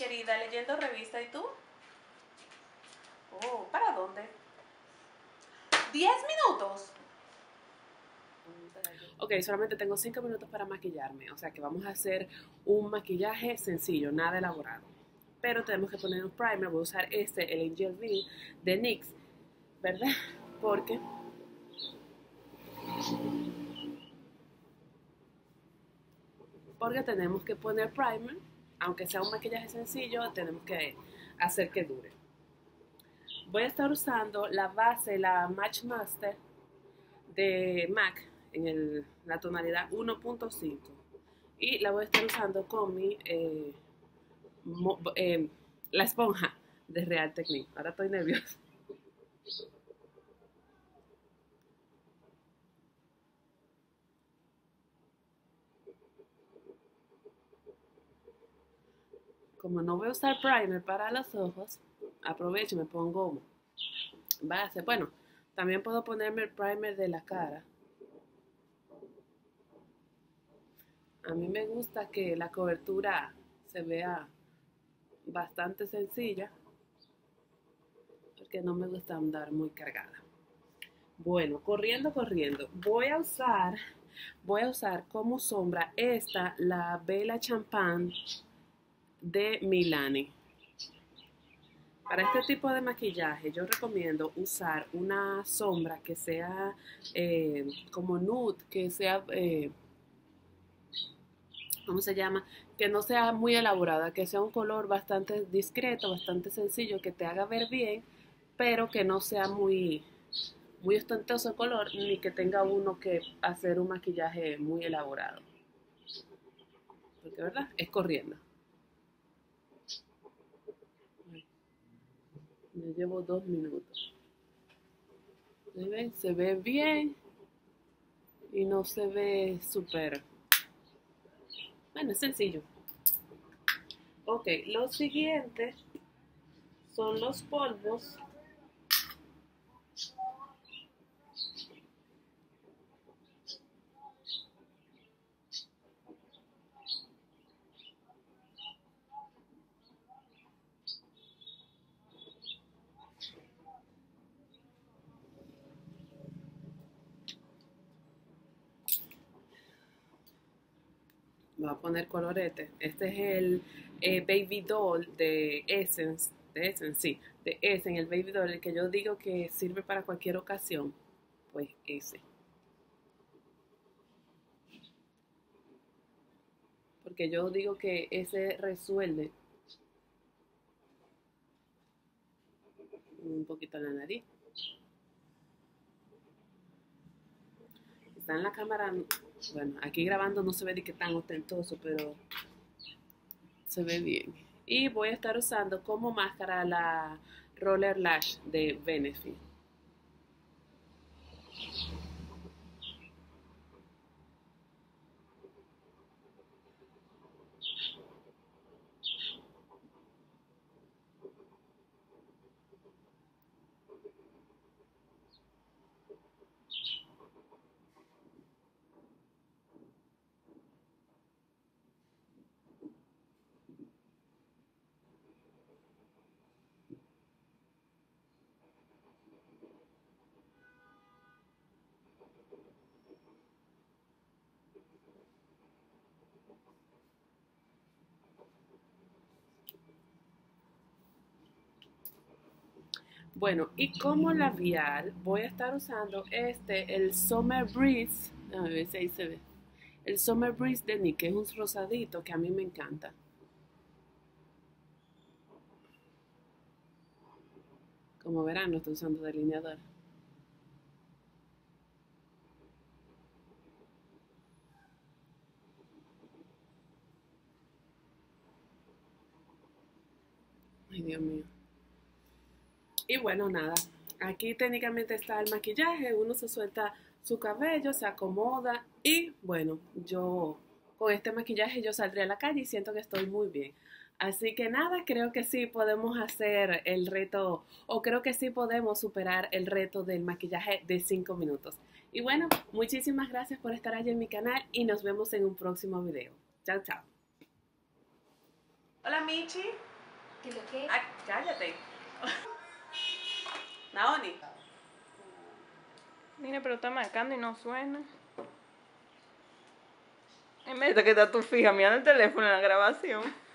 querida, leyendo revista. ¿Y tú? Oh, ¿para dónde? 10 minutos. Ok, solamente tengo 5 minutos para maquillarme. O sea que vamos a hacer un maquillaje sencillo, nada elaborado. Pero tenemos que poner un primer. Voy a usar el Angel Bean de NYX, ¿verdad? Porque tenemos que poner primer, aunque sea un maquillaje sencillo, tenemos que hacer que dure. Voy a estar usando la base, la Match Master de MAC en la tonalidad 1.5 y la voy a estar usando con la esponja de Real Technique. Ahora estoy nerviosa. Como no voy a usar primer para los ojos, aprovecho y me pongo base. Bueno, también puedo ponerme el primer de la cara. A mí me gusta que la cobertura se vea bastante sencilla, porque no me gusta andar muy cargada. Bueno, corriendo. Voy a usar como sombra la Bella Champagne de Milani. Para este tipo de maquillaje yo recomiendo usar una sombra que sea como nude, que sea, ¿cómo se llama? Que no sea muy elaborada, que sea un color bastante discreto, bastante sencillo, que te haga ver bien, pero que no sea muy ostentoso el color, ni que tenga uno que hacer un maquillaje muy elaborado. Porque, ¿verdad? Es corriendo. Ya llevo 2 minutos. ¿Se ve? Se ve bien y no se ve súper. Bueno, es sencillo. Ok, lo siguiente son los polvos. Voy a poner colorete. Este es el Baby Doll de Essence. Sí, de Essence, el Baby Doll, el que yo digo que sirve para cualquier ocasión. Pues ese. Porque yo digo que ese resuelve un poquito la nariz. Está en la cámara, bueno, aquí grabando no se ve de qué tan ostentoso, pero se ve bien. Y voy a estar usando como máscara la Roller Lash de Benefit. Bueno, y como labial voy a estar usando el Summer Breeze. A ver si ahí se ve. El Summer Breeze de NYX, que es un rosadito que a mí me encanta. Como verán, no estoy usando delineador. Ay, Dios mío. Y bueno, nada. Aquí técnicamente está el maquillaje. Uno se suelta su cabello, se acomoda y bueno, yo con este maquillaje yo saldré a la calle y siento que estoy muy bien. Así que nada, creo que sí podemos hacer el reto, o creo que sí podemos superar el reto del maquillaje de 5 minutos. Y bueno, muchísimas gracias por estar allí en mi canal y nos vemos en un próximo video. Chao, chao. Hola, Michi. ¿Qué lo que? Ay, cállate. Naoni. Mira, pero está marcando y no suena. En vez de que está tú fija mirando el teléfono en la grabación.